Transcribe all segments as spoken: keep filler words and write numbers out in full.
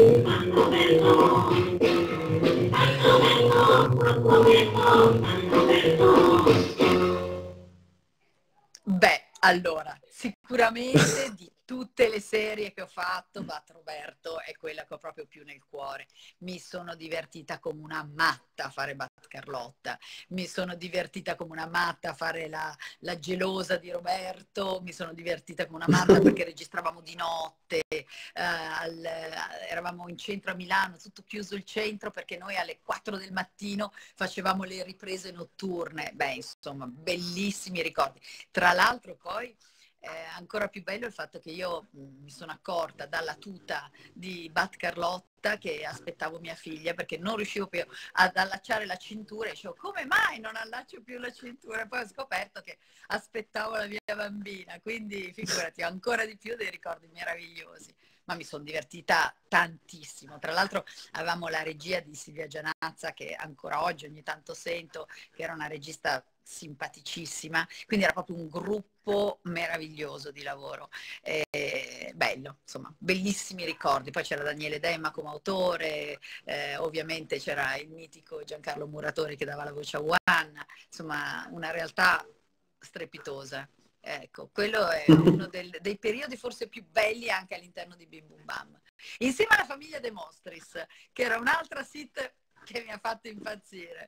Beh, allora, sicuramente di tutte le serie che ho fatto, Bat Roberto è quella che ho proprio più nel cuore. Mi sono divertita come una matta a fare Bat Carlotta, mi sono divertita come una matta a fare la, la gelosa di Roberto, mi sono divertita come una matta perché registravamo di notte, eh, al, eravamo in centro a Milano, tutto chiuso il centro perché noi alle quattro del mattino facevamo le riprese notturne. Beh, insomma, bellissimi ricordi. Tra l'altro poi eh, ancora più bello il fatto che io mh, mi sono accorta dalla tuta di Bat Carlotta che aspettavo mia figlia perché non riuscivo più ad allacciare la cintura e dicevo come mai non allaccio più la cintura? Poi ho scoperto che aspettavo la mia bambina, quindi figurati, ancora di più dei ricordi meravigliosi. Ma mi sono divertita tantissimo. Tra l'altro avevamo la regia di Silvia Gianazza, che ancora oggi ogni tanto sento, che era una regista simpaticissima, quindi era proprio un gruppo meraviglioso di lavoro. Eh, bello, insomma, bellissimi ricordi. Poi c'era Daniele Demma come autore, eh, ovviamente c'era il mitico Giancarlo Muratori che dava la voce a Juan, insomma una realtà strepitosa. Ecco, quello è uno del, dei periodi forse più belli anche all'interno di Bim Bum Bam. Insieme alla famiglia De Mostris, che era un'altra sit che mi ha fatto impazzire.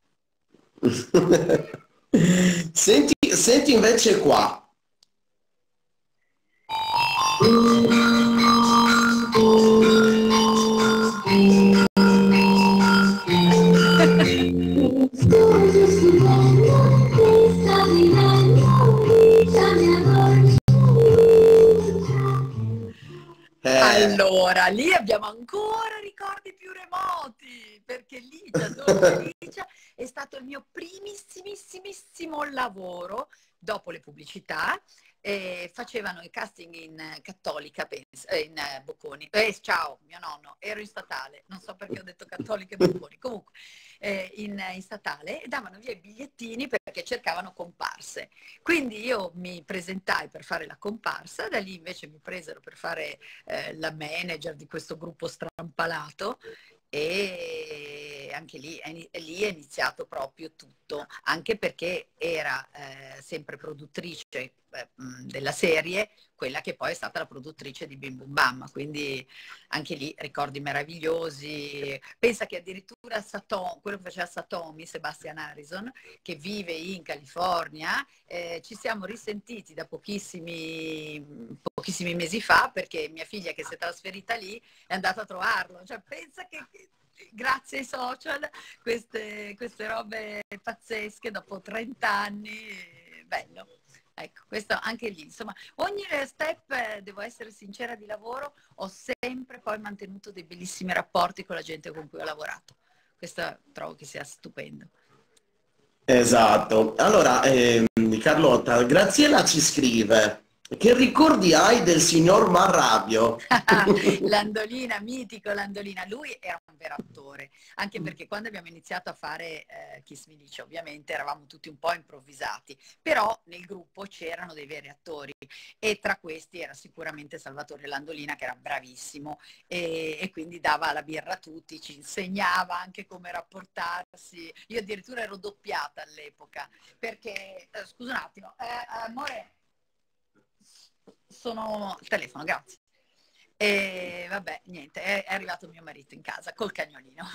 Senti, senti invece qua. Allora, lì abbiamo ancora ricordi più remoti, perché lì già Dolce Licia è stato il mio primissimissimo lavoro dopo le pubblicità. Eh, facevano il casting in Cattolica, penso, eh, in eh, Bocconi. Eh, ciao, mio nonno, ero in statale, non so perché ho detto Cattolica e Bocconi, comunque eh, in, in statale, e davano via i bigliettini perché cercavano comparse. Quindi io mi presentai per fare la comparsa, da lì invece mi presero per fare eh, la manager di questo gruppo strampalato, e anche lì è, lì è iniziato proprio tutto, anche perché era eh, sempre produttrice eh, della serie, quella che poi è stata la produttrice di Bim Bum Bam, quindi anche lì ricordi meravigliosi. Pensa che addirittura Satom, quello che faceva Satomi, Sebastian Harrison, che vive in California, eh, ci siamo risentiti da pochissimi, pochissimi mesi fa perché mia figlia che si è trasferita lì è andata a trovarlo, cioè pensa che grazie ai social queste, queste robe pazzesche dopo trenta anni, bello. Ecco, questo anche lì, insomma, ogni step, devo essere sincera, di lavoro ho sempre poi mantenuto dei bellissimi rapporti con la gente con cui ho lavorato. Questo trovo che sia stupendo. Esatto. Allora, ehm, Carlotta, Graziella ci scrive: che ricordi hai del signor Marrabbio? Landolina, mitico Landolina, lui era un vero attore, anche perché quando abbiamo iniziato a fare eh, Kiss Me Dice, ovviamente eravamo tutti un po' improvvisati, però nel gruppo c'erano dei veri attori e tra questi era sicuramente Salvatore Landolina, che era bravissimo e, e quindi dava la birra a tutti, ci insegnava anche come rapportarsi. Io addirittura ero doppiata all'epoca perché, eh, scusa un attimo, eh, amore, sono al telefono, grazie. E vabbè, niente, è, è arrivato mio marito in casa col cagnolino.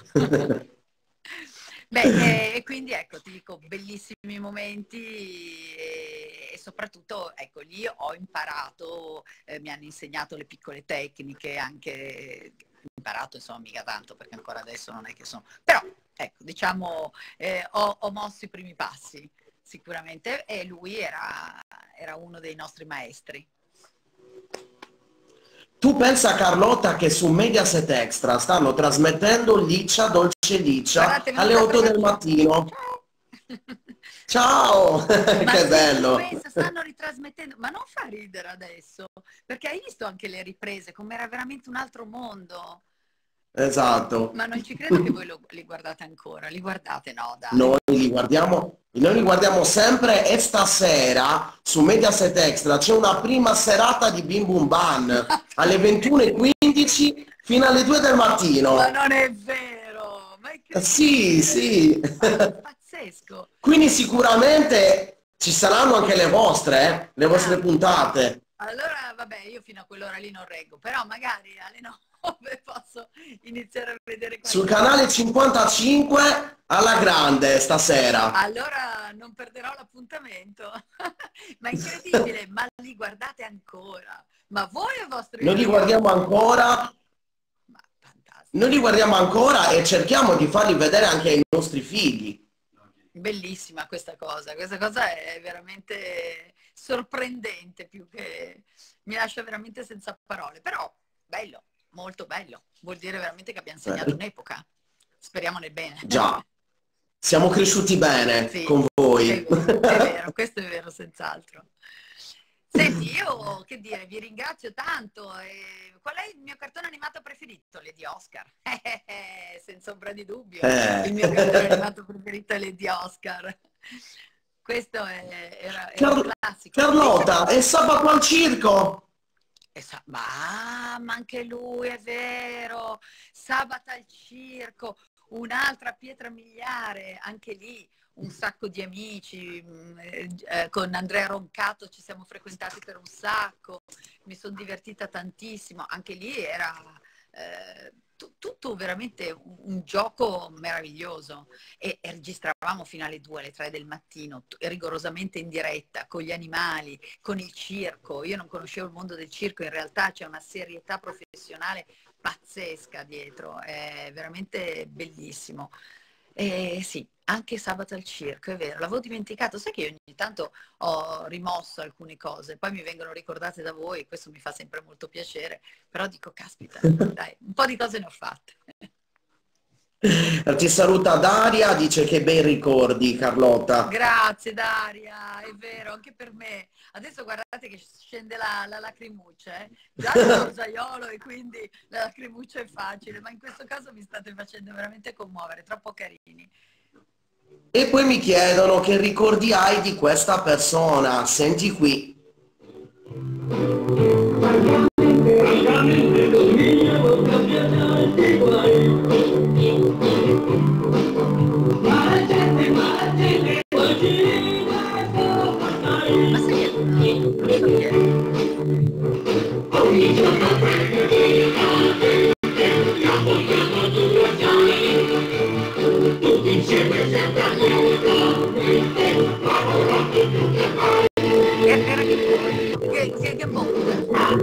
Beh, e, e quindi ecco, ti dico, bellissimi momenti e, e soprattutto, ecco, lì ho imparato, eh, mi hanno insegnato le piccole tecniche, anche imparato, insomma, mica tanto, perché ancora adesso non è che sono... Però, ecco, diciamo, eh, ho, ho mosso i primi passi, sicuramente, e lui era, era uno dei nostri maestri. Tu pensa, Carlotta, che su Mediaset Extra stanno trasmettendo Licia, Dolce Licia, Guardate, alle otto del mattino. Ciao! Che sì, bello! pensa, stanno ritrasmettendo, ma non fa ridere adesso, perché hai visto anche le riprese, come era veramente un altro mondo. Esatto. Ma non ci credo che voi lo, li guardate ancora, li guardate, no, dai. Noi li guardiamo, noi li guardiamo sempre, e stasera su Mediaset Extra c'è una prima serata di Bim Bum Bam alle ventuno e quindici quindici fino alle due del mattino. Ma non è vero! Ma è Sì, sì. pazzesco! Quindi sicuramente ci saranno anche le vostre, eh? Le vostre Ah, puntate. allora, vabbè, io fino a quell'ora lì non reggo, però magari alle nove posso iniziare a vedere Sul qualcosa. canale cinquantacinque alla grande stasera. Allora non perderò l'appuntamento. Ma incredibile, ma li guardate ancora? Ma voi e i vostri Noi li ragazzi? guardiamo ancora, Ma fantastico. noi li guardiamo ancora e cerchiamo di farli vedere anche ai nostri figli. Bellissima questa cosa, questa cosa è veramente sorprendente, più che mi lascia veramente senza parole, però bello, molto bello, vuol dire veramente che abbiamo segnato un'epoca, speriamo nel bene. Già, siamo cresciuti bene Sì, con voi. è vero, è vero, questo è vero senz'altro. Senti, io che dire, vi ringrazio tanto. E qual è il mio cartone animato preferito? Lady Oscar. Senza ombra di dubbio. Eh. Il mio cartone animato preferito è Lady Oscar. Questo è, era, era un Car classico. Carlotta, è sabato al circo? Sa ma, ma anche lui è vero. Sabato al circo, un'altra pietra miliare, anche lì un sacco di amici, eh, con Andrea Roncato ci siamo frequentati per un sacco, mi sono divertita tantissimo, anche lì era eh, tutto veramente un, un gioco meraviglioso e, e registravamo fino alle due, alle tre del mattino, rigorosamente in diretta, con gli animali, con il circo. Io non conoscevo il mondo del circo, in realtà c'è una serietà professionale pazzesca dietro, è veramente bellissimo. Eh, sì, anche sabato al circo, è vero, l'avevo dimenticato. Sai che io ogni tanto ho rimosso alcune cose, poi mi vengono ricordate da voi, questo mi fa sempre molto piacere, però dico, caspita, dai, un po' di cose ne ho fatte. Ti saluta Daria, dice che bei ricordi, Carlotta. Grazie Daria, è vero, anche per me. Adesso guardate che scende la, la lacrimuccia, eh? Già sono orzaiolo e quindi la lacrimuccia è facile, ma in questo caso mi state facendo veramente commuovere, troppo carini. E poi mi chiedono che ricordi hai di questa persona. Senti qui. Ma sai che no, non so chi è. Era che, che, che bomba.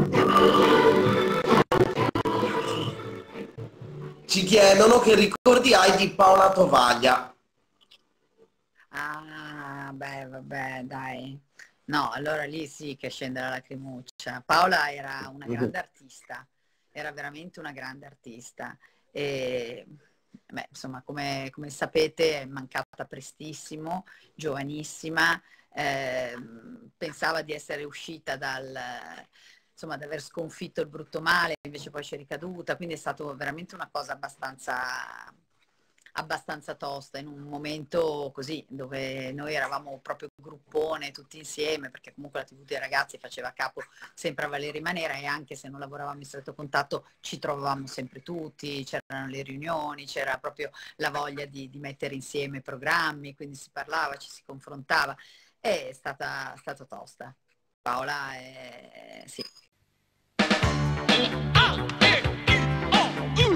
Ci chiedono che ricordi hai di Paola Tovaglia. Ah, beh, vabbè, dai. No, allora lì sì che scende la lacrimuccia. Paola era una grande artista, era veramente una grande artista. E, beh, insomma, come, come sapete, è mancata prestissimo, giovanissima, eh, pensava di essere uscita dal, insomma, di aver sconfitto il brutto male, invece poi ci è ricaduta, quindi è stato veramente una cosa abbastanza abbastanza tosta in un momento così dove noi eravamo proprio gruppone tutti insieme, perché comunque la tivù dei ragazzi faceva capo sempre a Valeria Manera e anche se non lavoravamo in stretto contatto ci trovavamo sempre tutti, c'erano le riunioni, c'era proprio la voglia di, di mettere insieme programmi, quindi si parlava, ci si confrontava. È stata, stata tosta. Paola è... sì.